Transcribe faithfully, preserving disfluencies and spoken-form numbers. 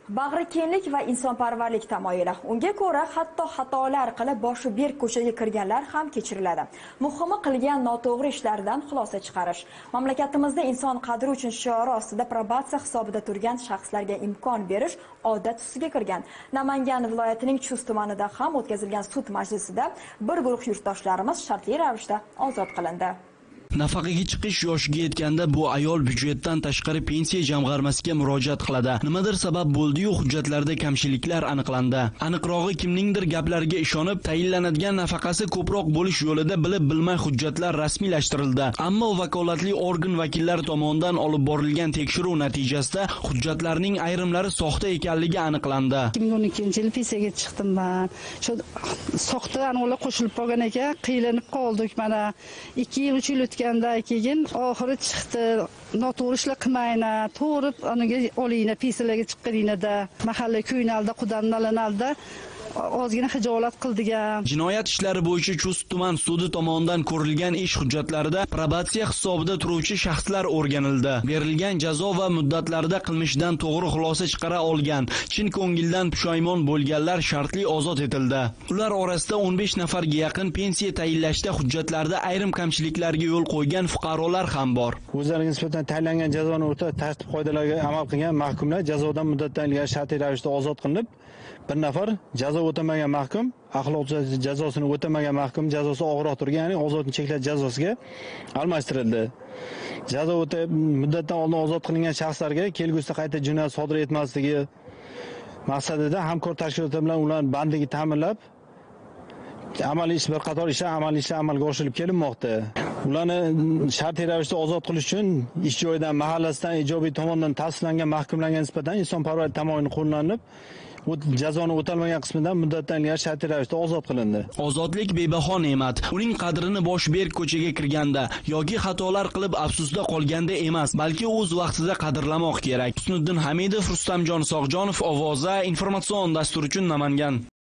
Bag'ri kenglik va insonparvarlik tamoyili. Unga ko'ra, hatto xatolar qilib boshi berk ko'chaga kirganlar ham kechiriladi. Muhimi qilgan noto'g'ri ishlardan xulosa chiqarish. Mamlakatimizda inson qadri uchun shiori ostida probatsiya hisobida turgan shaxslarga imkon berish odat tusiga kirgan. Namangan viloyatining Chust tumanida ham o'tkazilgan sud majlisida bir guruh yurtdoshlarimiz shartli ravishda ozod qilindi. Nafaqaga chiqish yoshiga yetganda bu ayol byudjetdan tashqari pensiya jamg'armasiga murojaat qiladi. Nimadir sabab bo'ldi-yu, hujjatlarda kamchiliklar aniqlandi. Aniqrog'i kimningdir gaplariga ishonib, tayinlanadigan nafaqasi ko'proq bo'lish yo'lida bilib-bilmay hujjatlar rasmiylashtirildi. Ammo vakolatli organ vakillari tomonidan olib borilgan tekshiruv natijasida hujjatlarning ayrimlari soxta ekanligi aniqlandi. ikki ming o'n ikkinchi yil pensiyaga chiqdim men. Shu soxta aniqlar qo'shilib qolgan ekan, qiylanib qoldik mana. ikki yil uch yil o'tgandan keyin oxiri chiqdi. Noto'g'ri ishlar qilmayna, to'g'ri aniga olinglar, pensiyalarga chiqqininglarda, mahalla ko'ynalda, qudannalanalda ozgina hijolat qildigan. Jinoyat ishlari bo'yicha Chust tuman sudi tomonidan ko'rilgan ish hujjatlarida probatsiya hisobida turuvchi shaxslar o'rganildi. Berilgan jazo va muddatlarda qilmishdan to'g'ri xulosa chiqara olgan, chin ko'ngildan pushaymon bo'lganlar shartli ozod etildi. Ular orasida o'n besh nafarga yaqin pensiya tayinlashda hujjatlarda ayrim kamchiliklarga yo'l qo'ygan fuqarolar ham bor. O'zlariga nisbatan tayinlangan jazoni o'ta tartib qoidalariga amal qilgan mahkumlar jazodan muddatdan ilgari shartli ravishda ozod qilinib, bir nafar jazo o'tamagan mahkum, axloq jazosini o'tamagan mahkum jazosi og'irroq turgan, ya'ni ozodlikni cheklash jazosiga almashtirildi. Jazo o'tab muddatdan oldin ozod qilingan shaxslarga kelgusida qayta jinoyat sodir etmasligi maqsadida hamkor tashkilotlar bilan ularning bandligi ta'minlab, amaliy ish bir qator ishlar amaliy ishlar amalga oshirilib kelinmoqda. Ularni shartli ravishda ozod qilish uchun ish joyidan, mahallasidan ijobiy tomondan tavsiflangan mahkumlarga nisbatan insonparvarlik tamoyili qo'llanib, jazoni o'talmagan qismidan muddatdan ilgari shartli ravishda ozod qilindi. Ozodlik bebaho ne'mat. Uning qadrini bosh berk ko'chaga kirganda yoki xatolar qilib afsusda qolganda emas, balki o'z vaqtida qadrlamoq kerak. Husniddin Hamidov, Rustamjon Sog'jonov, Ovoza informatsion dastur uchun Namangan.